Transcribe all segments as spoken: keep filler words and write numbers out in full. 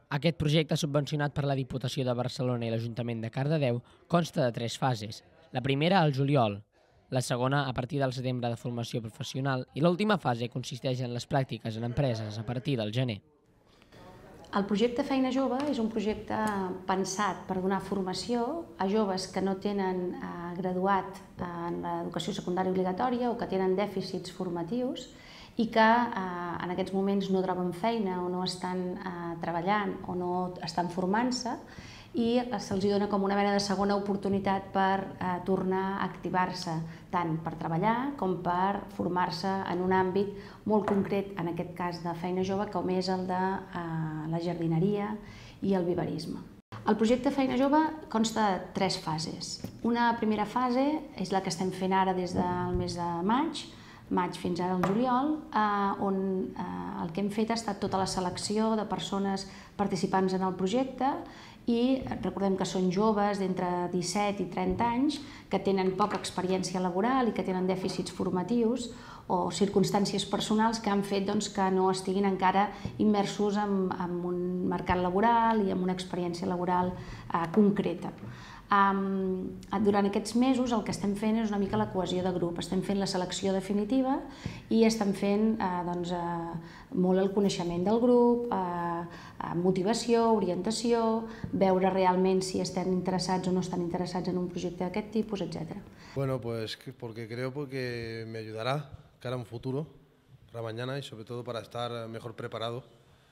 Aquest projecte, subvencionat per la Diputació de Barcelona i l'Ajuntament de Cardedeu, consta de tres fases. La primera al juliol, la segona a partir del setembre de formació professional i l'última fase consisteix en les pràctiques en empreses a partir del gener. El projecte Feina Jove és un projecte pensat per donar formació a joves que no tenen eh, graduat en l'educació secundària obligatòria o que tenen dèficits formatius i que eh, en aquests moments no troben feina o no estan eh, treballant o no estan formant-se i se'ls dona com una mena de segona oportunitat per eh, tornar a activar-se tant per treballar com per formar-se en un àmbit molt concret, en aquest cas de feina jove, com és el de eh, la jardineria i el viverisme. El projecte Feina Jove consta de tres fases. Una primera fase és la que estem fent ara des del mes de maig, maig fins ara al juliol, eh, on eh, el que hem fet ha estat tota la selecció de persones participants en el projecte i recordem que són joves d'entre disset i trenta anys que tenen poca experiència laboral i que tenen dèficits formatius o circumstàncies personals que han fet doncs, que no estiguin encara immersos en, en un mercat laboral i en una experiència laboral eh, concreta. Um, durant aquests mesos el que estem fent és una mica la cohesió de grup, estem fent la selecció definitiva i estem fent eh, doncs, eh, molt el coneixement del grup, eh, motivació, orientació, veure realment si estem interessats o no estan interessats en un projecte d'aquest tipus, etcètera. Bueno, pues porque creo que me ayudará cara a un futuro, para mañana y sobre todo para estar mejor preparado.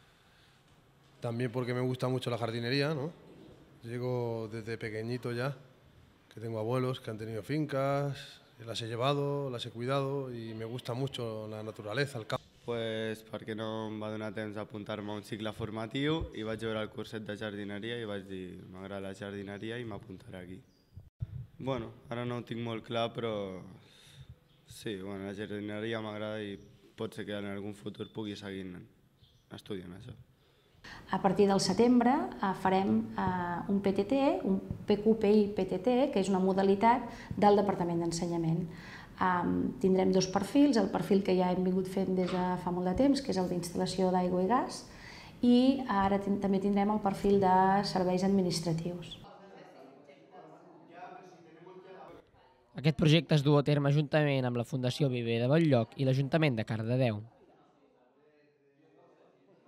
También porque me gusta mucho la jardinería, ¿no? Llego desde pequeñito ya, que tengo abuelos que han tenido fincas, las he llevado, las he cuidado y me gusta mucho la naturaleza, el campo. Pues perquè no em va donar temps d'apuntar-me a un cicle formatiu i vaig veure el curset de jardineria i vaig dir m'agrada la jardineria i m'apuntaré aquí. Bueno, ara no ho tinc molt clar, però sí, bueno, la jardineria m'agrada i pot ser que en algun futur pugui seguir estudiant això. A partir del setembre farem un P T T, un P Q P I P T T, que és una modalitat del Departament d'Ensenyament. Tindrem dos perfils, el perfil que ja hem vingut fent des de fa molt de temps, que és el d'instal·lació d'aigua i gas, i ara també tindrem el perfil de serveis administratius. Aquest projecte es du a terme juntament amb la Fundació Viver de Bell-lloc i l'Ajuntament de Cardedeu.